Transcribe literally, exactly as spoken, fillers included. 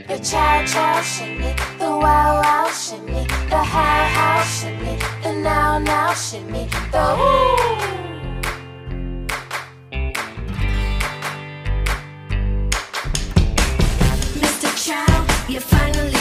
The chow chow shimmy, the wow wow shimmy, the how how shimmy, the now now shimmy, the ooh. Mister Chow, you finally